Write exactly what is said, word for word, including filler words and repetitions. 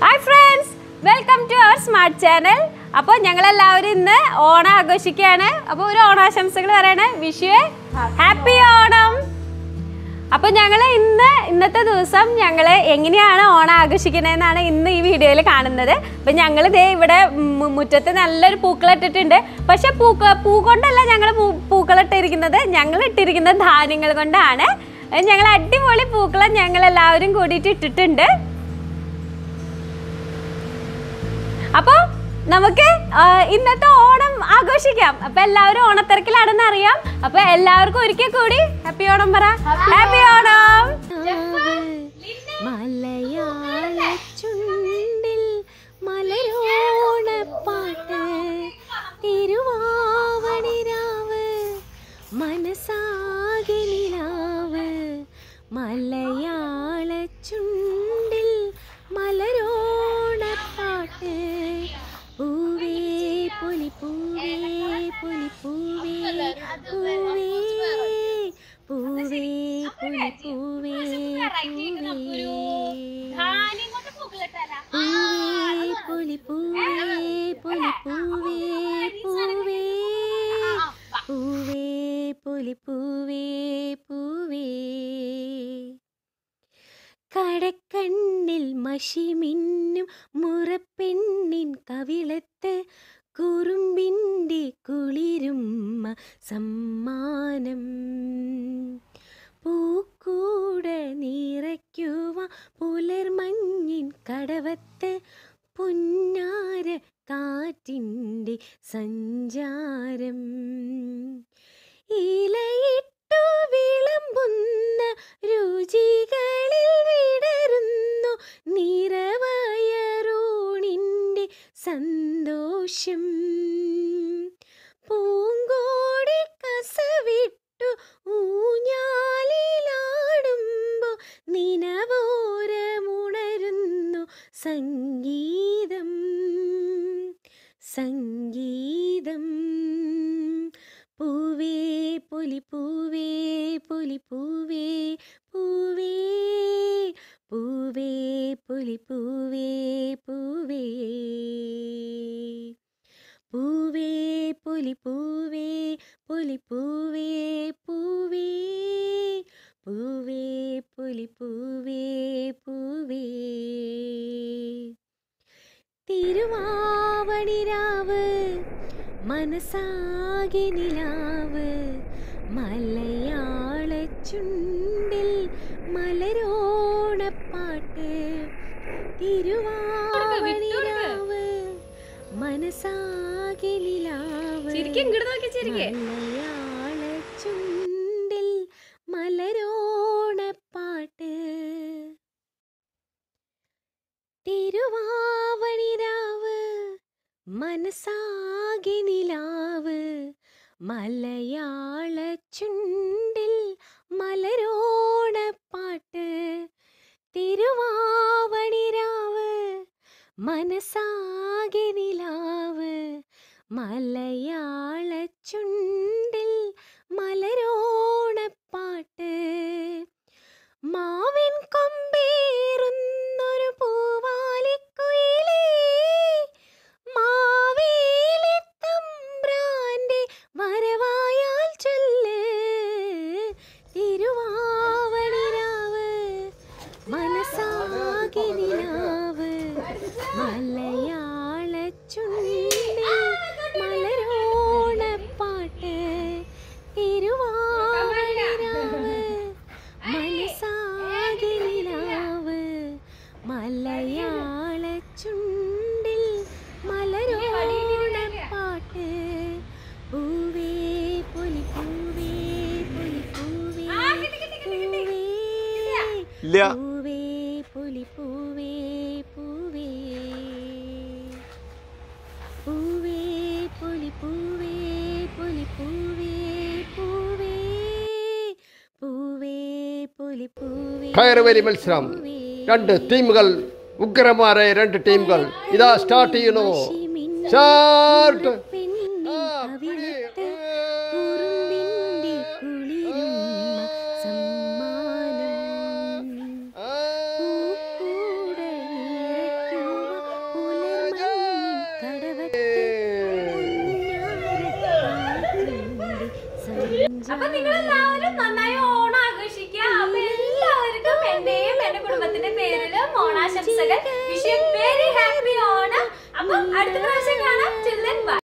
Hi friends, welcome to our smart channel. അപ്പോൾ ഞങ്ങൾ എല്ലാവരും ഇന്ന് ഓണം ആഘോഷിക്കുകയാണ്. അപ്പോൾ ഒരു ഓണാശംസകൾ പറയണേ. Wish you happy Onam. അപ്പോൾ ഞങ്ങൾ ഇന്ന് ഇന്നത്തെ ദിവസം ഞങ്ങൾ എങ്ങനെയാണ് ഓണം ആഘോഷിക്കുന്നതെന്നാണ് ഇന്ന് ഈ വീഡിയോയിൽ കാണുന്നത്. അപ്പോൾ ഞങ്ങൾ ദേ ഇവിടെ മുറ്റത്ത് നല്ലൊരു പൂക്കളിട്ടിട്ടുണ്ട്. പക്ഷേ പൂക്ക പൂ കൊണ്ടല്ല ഞങ്ങൾ പൂക്കളിട്ടിരിക്കുന്നത്, ഞങ്ങൾ ഇട്ടിരിക്കുന്ന ധാന്യങ്ങൾ കൊണ്ടാണ്. ഞങ്ങൾ അടിപൊളി പൂക്കളം ഞങ്ങൾ എല്ലാവരും കൂടിയിട്ട് ഇട്ടിട്ടുണ്ട്. അപ്പോൾ നമുക്ക് ഇന്നത്തെ ഓണം ആഘോഷിക്കാം. അപ്പൊ എല്ലാവരും ഓണത്തിരക്കിലാണെന്ന് അറിയാം. അപ്പൊ എല്ലാവർക്കും ഒരിക്കൽ കൂടി ഹാപ്പി ഓണം പറ. ഹാപ്പി ഓണം. മലയാള ചുണ്ടിൽ മലരോണപ്പാട്ട് തിരുവാവണിരാവ് മനസാകെ നിലാവ് മലയാള ചുണ്ടിൽ മലരോണപ്പാട്ട് പൂവേ പൊലി പൂവേ പൊലി പൂവേ പൂവേ പൂവേ പൊലി പൂവേ പൂവേ പൊലി പൂവേ പൊലി പൂവേ പൂവേ പൂവേ പൊലി പൂവേ പൂവേ കടക്കണ്ണിൽ മഷിമിന്നും മുറപ്പെണ്ണിൻ കവിളത്ത് കുറുമ്പിൻ്റെ കുളിരുമ്മ സമ്മാനം പൂക്കൂട നിറയ്ക്കുവ പുലർമഞ്ഞിൻ കടവത്ത് പുന്നാര കാറ്റിൻ്റെ സഞ്ചാരം ഇലയിട്ടു വിളമ്പുന്ന രുചികളിൽ വിടരുന്നു നിറവയറൂണിൻ്റെ സന്തോഷം പൂങ്കോടി കസവിട്ടു ഊഞ്ഞാലിലാടുമ്പോ നിനവോരമുണരുന്നു സംഗീതം സംഗീതം പൂവേ പൊലി പൂവേ പൊലി പൂവേ പൂവേ പൂവേ പൊലി പൂവേ പൂവേ പൂവേ പൊലി പൂവേ പൊലി പൂവേ പൂവേ പൂവേ പൊലി പൂവേ പൂവേ തിരുവാവണിരാവ് മനസാകെ നിലാവ് മലയാള ചുണ്ടിൽ മലരോണപ്പാട്ട് തിരുവാവണിരാവ് മനസാകെ നിലാവ് മലയാള ചുണ്ടിൽ മലരോണപ്പാട്ട് തിരുവാവണിരാവ് മനസാകെ നിലാവ് മലയാള ചുണ്ടിൽ മലരോണപ്പാട്ട് തിരുവാവണിരാവ് മനസാകെ നിലാവ് മലയാള ചുണ്ടിൽ മലരോണപ്പാട്ട് മാവിൻ കൊമ്പേറുന്നൊരു പൂവാലിക്കുയിലേ മാവേലി തമ്പ്രാന്റെ വരവായാൽ ചൊല്ല് തിരുവാവണിരാവ് മനസാകെ നിലാവ് മലയാള ചുണ്ടിൽ മലരോണപ്പാട്ട് തിരുവാവണിരാവ് മനസാകെ നിലാവ് മലയാള ചുണ്ടിൽ മലരോണപ്പാട്ട് പൂവേ പൊലി പൂവേ പൊലി പൂവേ പൂവേ പൊലി പൂവേ പൂവേ പൂവേ പൊലി പൂവേ പൊലി പൂവേ പൂവേ പൂവേ പൊലി പൂവേ കയറുവരി മത്സരം രണ്ട് ടീമുകൾ ഉഗ്രന്മാരായ രണ്ട് ടീമുകൾ ഇതാ സ്റ്റാർട്ട് ചെയ്യുന്നു സ്റ്റാർട്ട് സമ്മാനം പൂക്കൂട നിറയ്ക്കുവ അപ്പൊ നിങ്ങൾ എല്ലാവരും നന്നായി ഓണം ആഘോഷിക്കുക. അപ്പൊ എല്ലാവർക്കും എന്റെയും എന്റെ കുടുംബത്തിന്റെ പേരിലും ഓണാശംസകൾ. Wish you very happy Onam. അപ്പൊ അടുത്ത പ്രാവശ്യം കാണാം.